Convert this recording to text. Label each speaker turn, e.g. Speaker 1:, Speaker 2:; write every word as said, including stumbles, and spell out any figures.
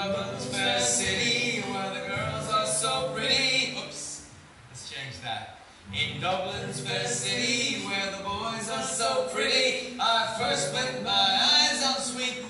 Speaker 1: Dublin's fair city, where the girls are so pretty. Oops, let's change that. In Dublin's fair city, where the boys are so pretty, I first put my eyes on sweet